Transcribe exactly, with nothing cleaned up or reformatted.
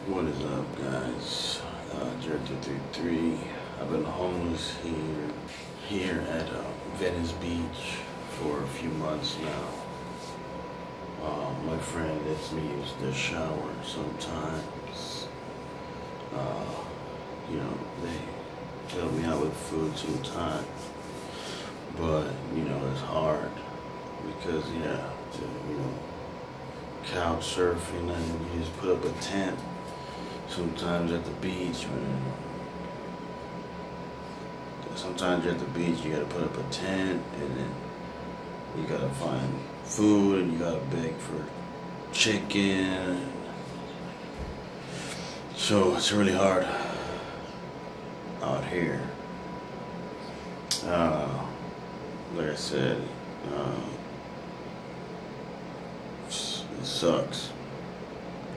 What is up, guys? Uh, Jerry three three three. I've been homeless here, here at uh, Venice Beach for a few months now. Uh, my friend lets me use the shower sometimes. Uh, you know, they help me out with food sometimes, but you know it's hard because yeah, to, you know, couch surfing and you just put up a tent. Sometimes at the beach, man. Sometimes you're at the beach, you gotta put up a tent, and then you gotta find food, and you gotta beg for chicken. So it's really hard out here. Uh, like I said, uh, it sucks.